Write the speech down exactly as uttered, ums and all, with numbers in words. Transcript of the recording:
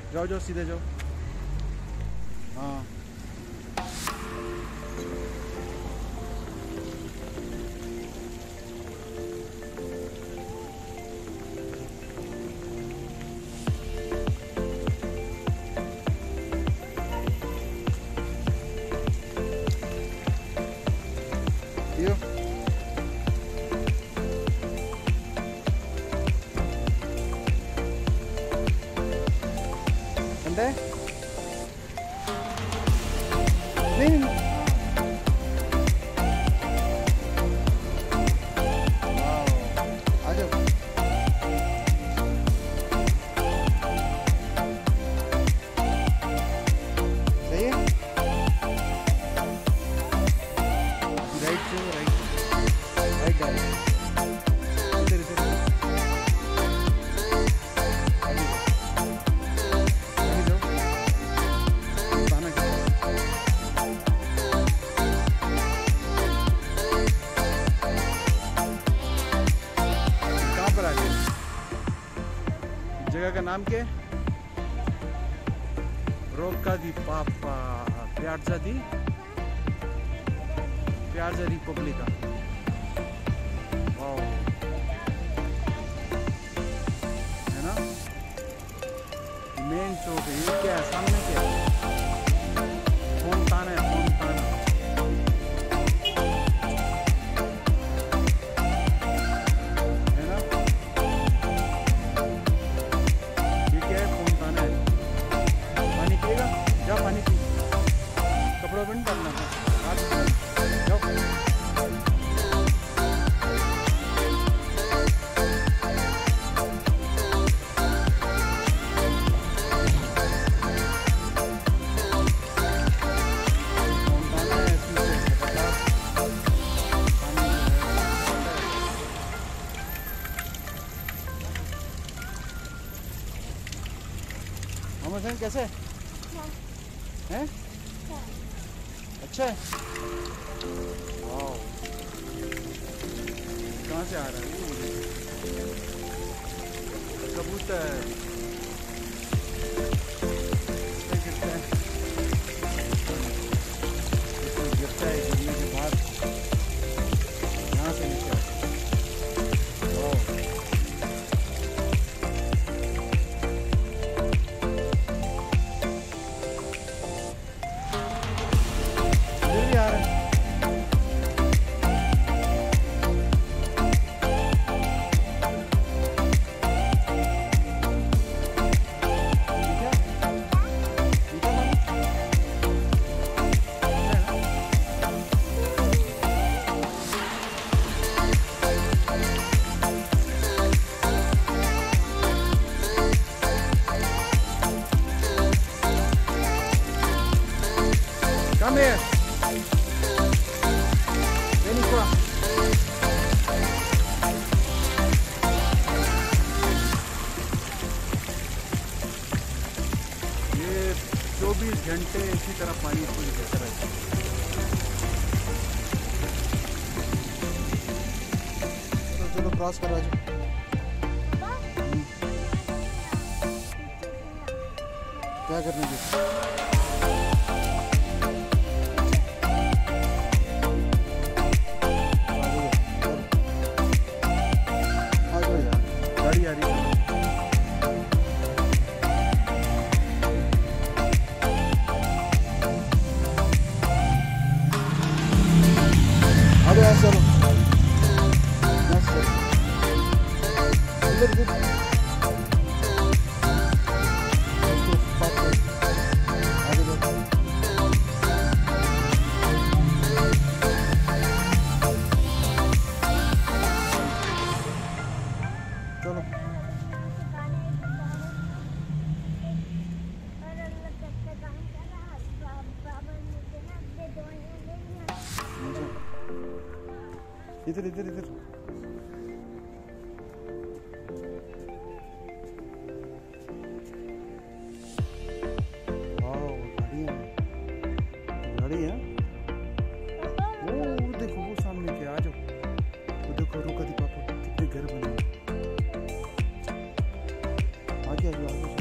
जाओ जाओ सीधे जाओ। हाँ you and there नहीं नहीं आ जाओ। सही है राइट से राइट राइट डायरेक्शन इधर इधर आगे आगे जाओ पाना क्या कहाँ पर आ गए जगह का नाम क्या है Rocca di Papa piazza di piazza Repubblica. Wow है ना मेन चौक है। ये क्या है सामने क्या है फोंटाना है फोंटाना। है ना ये क्या है फोंटाना है। पानी पिएगा जाओ पानी पी कपड़ों पर नहीं डालना है हाथ में जाओ। मोहम्मद कैसे हैं? अच्छा है। वाओ कहाँ से आ रहा है कबूतर गिरता है गिरता है गिरने के बाद यहाँ से नीचे आता है। Come here. Vem cá. ये चौबीस घंटे इसी तरह पानी पूरी देता रहता है। तो चलो क्रॉस करा जाओ। क्या करने की गाड़ी आ रही है। चलो चलो इधर इधर चलो इधर इधर इधर वाओ गाड़ियाँ गाड़ी है। वो देखो वो सामने के आ जाओ। वो देखो रोका दी पापा कितने घर बने। आगे आगे आगे